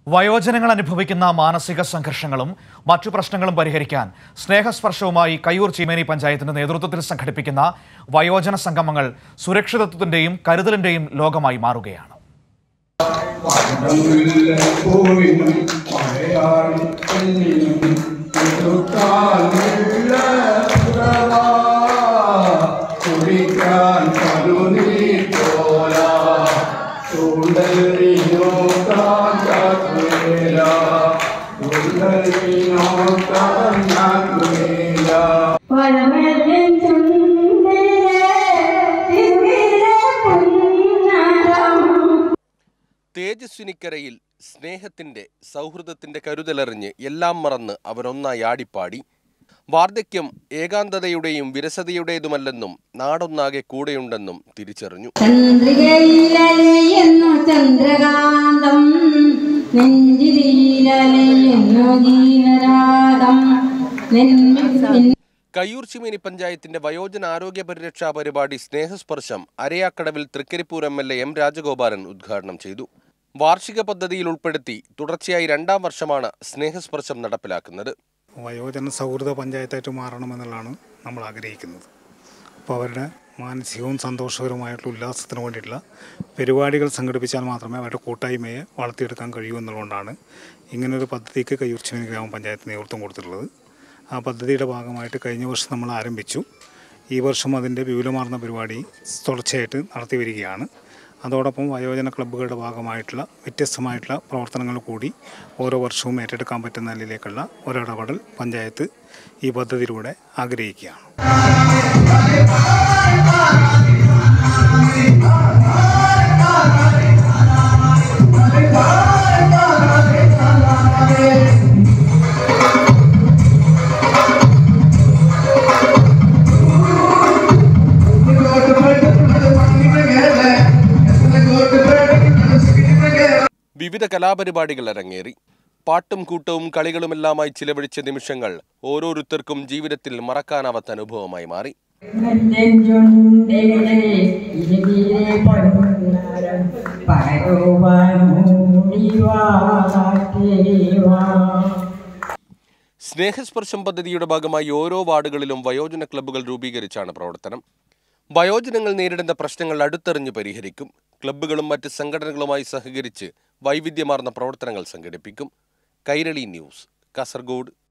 വയോജനങ്ങൾ അനുഭവിക്കുന്ന മാനസിക സംഘർഷങ്ങളും മറ്റു പ്രശ്നങ്ങളും പരിഹരിക്കാൻ സ്നേഹസ്പർശവുമായി കയ്യൂർ ചീമേനി പഞ്ചായത്തിന്റെ നേതൃത്വത്തിൽ സംഘടിപ്പിക്കുന്ന വയോജന സംഗമങ്ങൾ സുരക്ഷിതത്വത്തിന്റെയും കരുതലിന്റെയും ലോകമായി മാറുകയാണ്. തേജസ്വിനിക്കരയിൽ സ്നേഹത്തിന്റെ സൗഹൃദത്തിന്റെ കരുതലറിഞ്ഞ് എല്ലാം മറന്ന് അവരൊന്നായി ആടിപ്പാടി. വാർദ്ധക്യം ഏകാന്തതയുടെയും വിരസതയുടേതുമല്ലെന്നും നാടൊന്നാകെ കൂടെയുണ്ടെന്നും തിരിച്ചറിഞ്ഞു. കയ്യൂർ ചീമേനി പഞ്ചായത്തിന്റെ വയോജന ആരോഗ്യ പരിരക്ഷാ പരിപാടി സ്നേഹസ്പർശം അരയാക്കടവിൽ തൃക്കരിപ്പൂർ MLA M രാജഗോപാലൻ ഉദ്ഘാടനം ചെയ്തു. വാർഷിക പദ്ധതിയിൽ ഉൾപ്പെടുത്തി തുടർച്ചയായി 2ാം വർഷമാണ് സ്നേഹസ്പർശം നടപ്പിലാക്കുന്നത്. വയോജന സൗഹൃദ പഞ്ചായത്തായിട്ട് മാറണമെന്നുള്ളതാണ് നമ്മൾ ആഗ്രഹിക്കുന്നത്. അപ്പോൾ അവരുടെ മാനസികവും സന്തോഷകരമായിട്ടുള്ള ഉല്ലാസത്തിന് വേണ്ടിയിട്ടുള്ള പരിപാടികൾ സംഘടിപ്പിച്ചാൽ മാത്രമേ അവരുടെ കൂട്ടായ്മയെ വളർത്തിയെടുക്കാൻ കഴിയൂ എന്നുള്ളതുകൊണ്ടാണ് ഇങ്ങനൊരു പദ്ധതിക്ക് കയ്യൂർ ചീമേനി ഗ്രാമപഞ്ചായത്ത് നേതൃത്വം കൊടുത്തിട്ടുള്ളത്. ആ പദ്ധതിയുടെ ഭാഗമായിട്ട് കഴിഞ്ഞ വർഷം നമ്മൾ ആരംഭിച്ചു. ഈ വർഷം അതിൻ്റെ വിപുലമാർന്ന പരിപാടി തുടർച്ചയായിട്ട് നടത്തി വരികയാണ്. അതോടൊപ്പം വയോജന ക്ലബ്ബുകളുടെ ഭാഗമായിട്ടുള്ള വ്യത്യസ്തമായിട്ടുള്ള പ്രവർത്തനങ്ങൾ കൂടി ഓരോ വർഷവും ഏറ്റെടുക്കാൻ പറ്റുന്ന നിലയിലേക്കുള്ള ഒരിടപെടൽ പഞ്ചായത്ത് ഈ പദ്ധതിയിലൂടെ ആഗ്രഹിക്കുകയാണ്. വിവിധ കലാപരിപാടികൾ അരങ്ങേറി. പാട്ടും കൂട്ടവും കളികളുമെല്ലാമായി ചിലവഴിച്ച നിമിഷങ്ങൾ ഓരോരുത്തർക്കും ജീവിതത്തിൽ മറക്കാനാവാത്ത അനുഭവമായി മാറി. സ്നേഹസ്പർശം പദ്ധതിയുടെ ഭാഗമായി ഓരോ വാർഡുകളിലും വയോജന ക്ലബ്ബുകൾ രൂപീകരിച്ചാണ് പ്രവർത്തനം. വയോജനങ്ങൾ നേരിടുന്ന പ്രശ്നങ്ങൾ അടുത്തെറിഞ്ഞ് പരിഹരിക്കും. ക്ലബ്ബുകളും മറ്റ് സംഘടനകളുമായി സഹകരിച്ച് വൈവിധ്യമാർന്ന പ്രവർത്തനങ്ങൾ സംഘടിപ്പിക്കും. കൈരളി ന്യൂസ്, കാസർഗോഡ്.